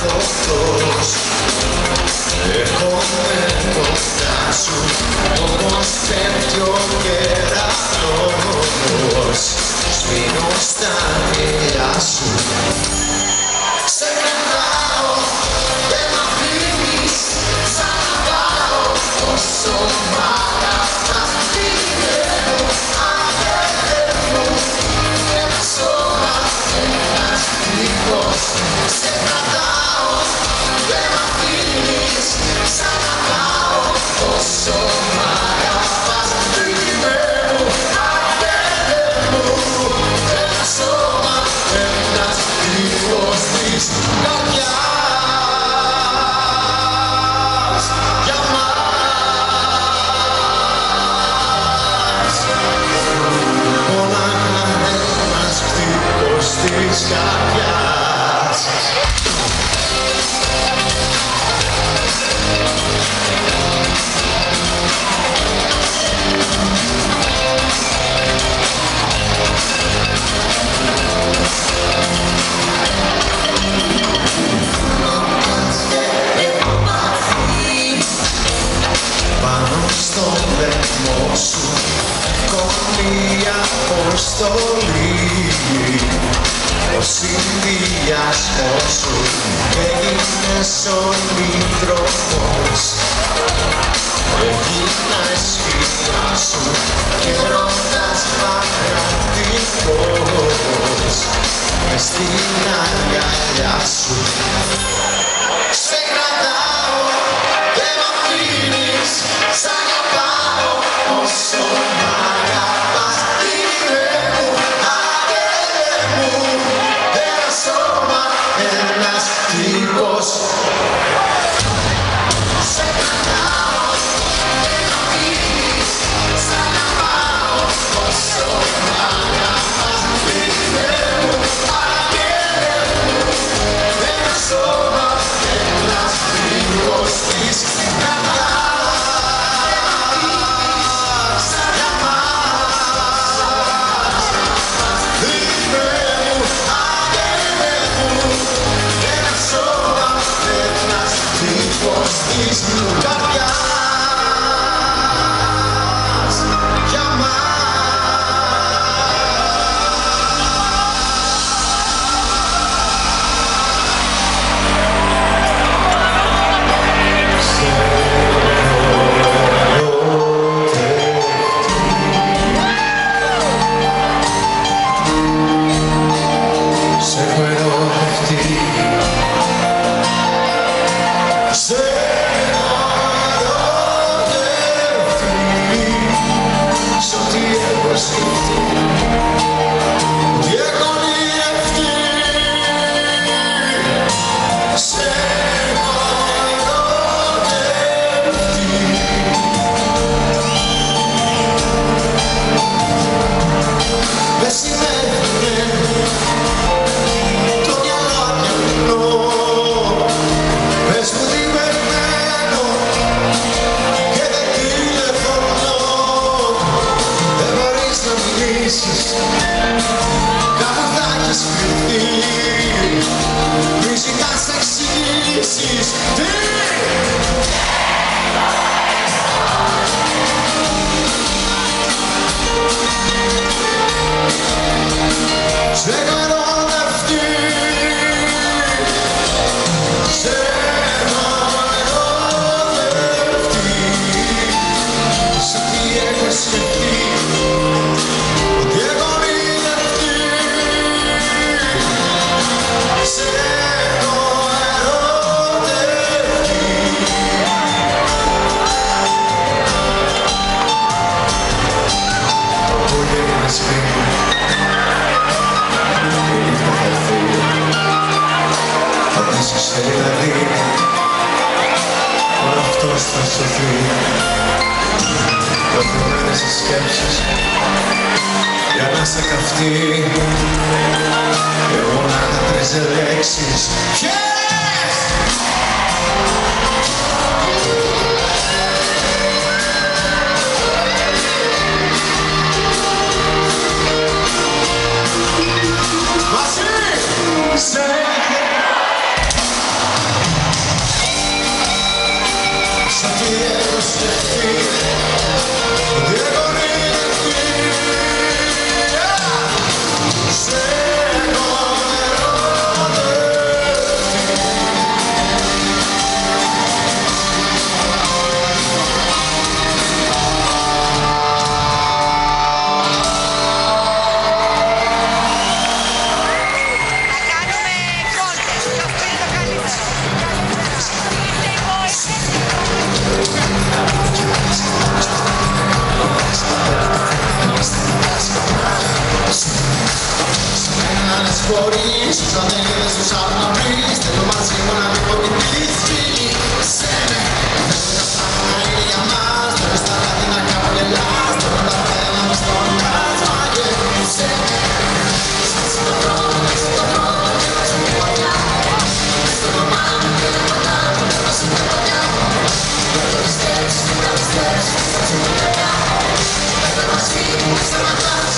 το φως. Έρχομαι κοντά σου, όμως πέφτει ο κερατός. Σβήνω στα μοίρα σου. Σε κρατάω, δεν μ' αφήνεις. Σ' αγαπάω, όσο μ' αγαπάς. Πηγαίνω, αγάπη μου. Ένα σώμα, ένας τύπος. Σε κρατάω, δεν μ' αφήνεις. Σ' αγαπάω, όσο μ' αγαπάς. Πηγαίνω, αγάπη μου. Ένα σώμα, ένας τύπος της καρδιάς για μας. Όλα ένας χτύπος της καρδιάς. Πάνω στο λαιμό σου κόλλει αποστολή. Ο συνδυασμός σου έγινες ολίτροφος. Έγινα σφυριά σου και ρωτάς μαγνητικός. Μες στην αγκαλιά σου σε κρατάω, δεν μ' αφήνεις. Σ' αγαπάω, όσο μ' αγαπάς. Είναι μου, αγάπη μου. Ένα σώμα, ένας τύπος. Σε κρατάω, δεν μ' αφήνεις. Σ' αγαπάω, όσο μ' αγαπάς. Είναι μου, αγάπη μου. Ένα σώμα, ένας τύπος της καρδιάς. Της καρδιάς για σε έχω ερωτευτεί. Κάπου θα έχεις κρυφτεί. Μη ζητάς εξηγήσεις. Τι! Σε έχω ερωτευτεί. Σε έχω ερωτευτεί. Σ' τι έχω σκεφτεί. Δηλαδή, μόνο αυτός θα σωθεί. Προχωρημένες οι σκέψεις για να σε καυτεί. Εγώ να είχα 3 λέξεις. Μαζί! σκεφτεί ότι έχω νικηθεί. Σε έχω χωρίς τους αδέλφες τους αρναβείς. Θέλω μαζί μου να μην κοπητείς φίλοι. Σένε, θέλω τα πράγματα να είναι για μας. Θέλω στα κάτι να κάπου γελάς. Θέλω τα πέρα να μας το αγκάς. Μάγε, σένε, σπάσε το χρόνο, παίξε το χρόνο και να σου πει παλιά. Μες στο δωμά μου και δεν πατάω και να σου πει παλιά. Δεν το πιστεύεις, δεν το πιστεύεις, θα σου πει παλιά. Πέρα μαζί μου, μη σταματάς.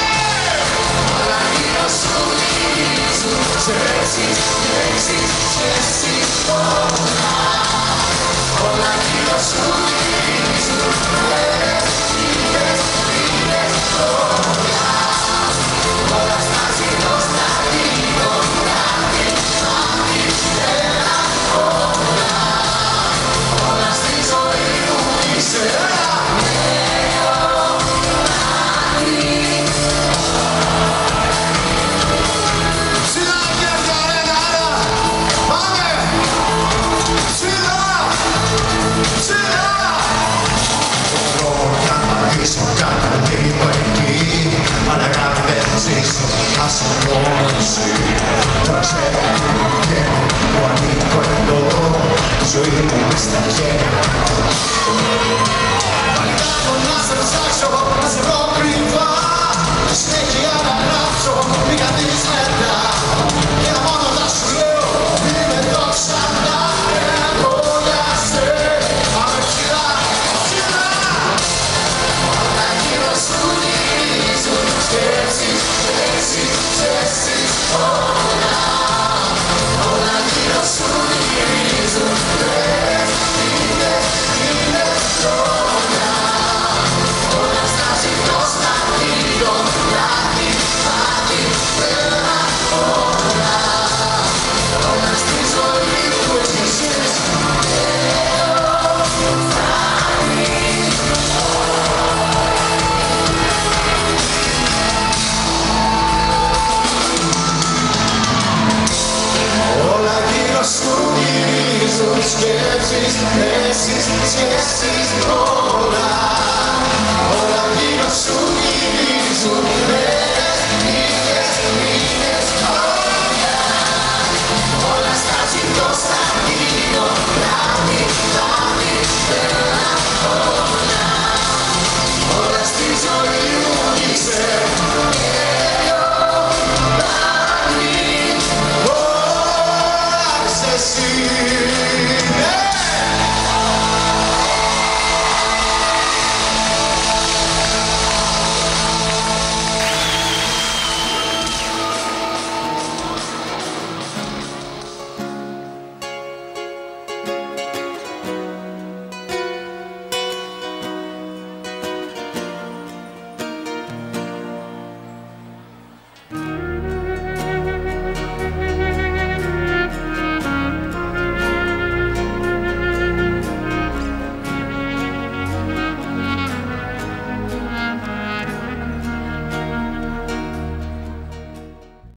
Jersey, ζεις, ας μόνο εσύ. Τώρα ξέρω που βγαίνω, που ανήκω εδώ, τη ζωή μου μες στα χέρια. Παλικάρω να σε ψάξω, να σε βρω κρυφά, συνέχεια να γράψω, μη κατήσεις μετά. Και ένα μόνο θα σου λέω, είμαι εδώ ξανά, εγώ για σένα. Πάμε ψηλά, ψηλά. Όλα γύρω σου γυρίζουν, σκέψεις, σκέψεις, σκέψεις, όλα. Όλα γύρω σου γυρίζουν, είναι χρόνια. Όλα στάζει προς τα γύρω, λάθη, πάθη, πέρα όλα. Όλα στη ζωή του εξήσεις, όλα γύρω σου γυρίζουν, σκέψεις, θέσεις, σχέσεις,